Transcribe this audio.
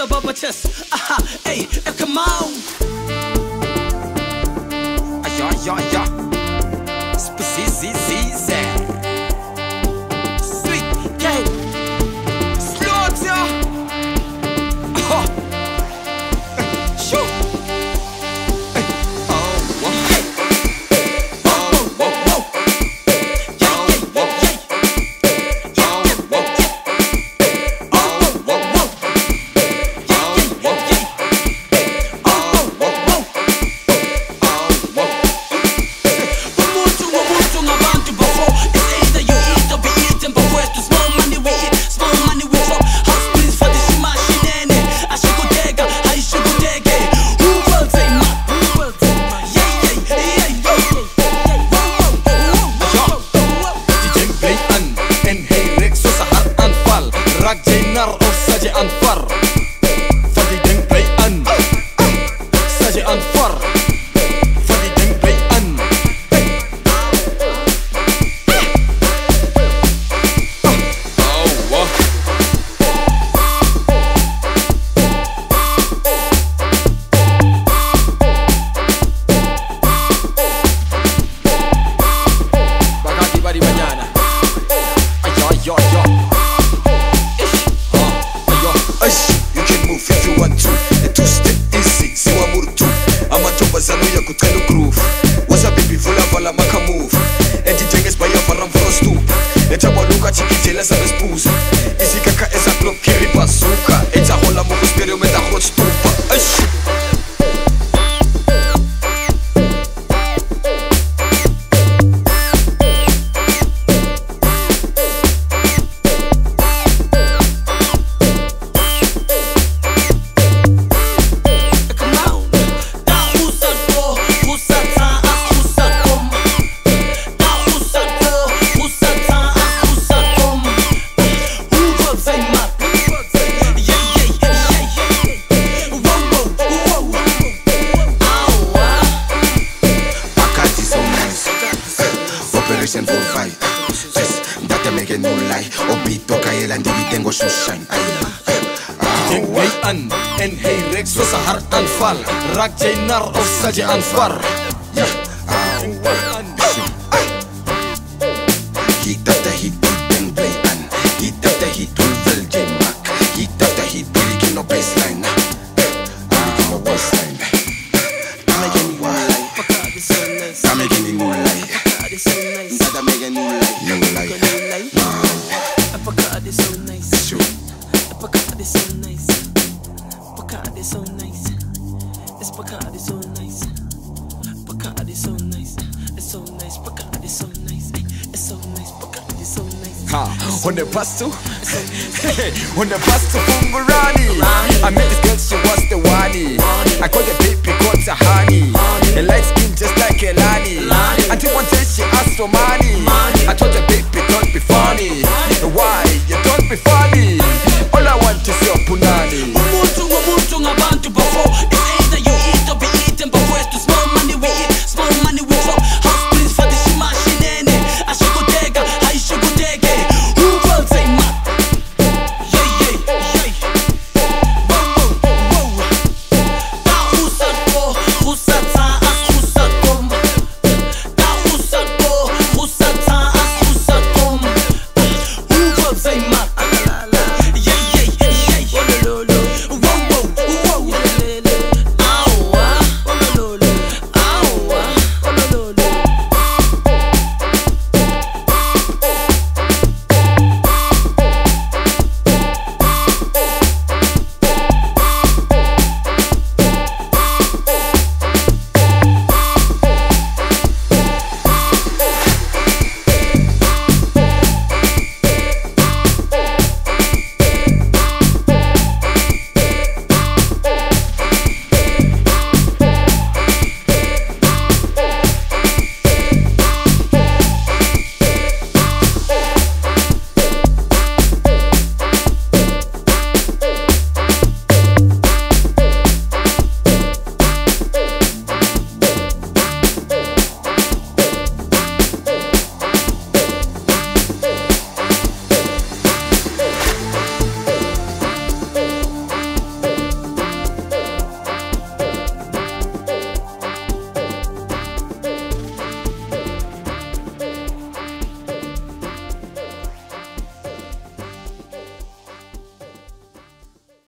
Baba chest. Aha, hey, come on. Yeah. Spuzza. Sweet K. Slaughter. Shoot. Spuzza, BEEKAY SA klop kiri bazooka. Eet hola mo stereo met een groot stoepa. For fight, yes, dat make a no lie. Op beat toka en die tengo su shine. Denk jij aan en hij reeks zo zijn hartaanval. Raak jij naar of zet je aan var? Ja, hit after hit, denk blij aan. Hit after hit, hoe wil je mak? Hit after hit, wil ik in op baseline. Op baseline. Dame je niet waar. Dame je niet no lie. That make a new life. Barcadi so nice. Sure. Barcadi so nice. Barcadi so nice. It's Barcadi so nice. Barcadi so nice. It's so nice. Barcadi so nice. It's so nice. Barcadi so nice. Ha, on the bus to, on the bus to Fungurani. I met this girl, she was the wani. I called the baby, called the honey. A light skin just like Elani. Until one day she asked for money. I told the baby, don't be funny. Why? You don't be funny.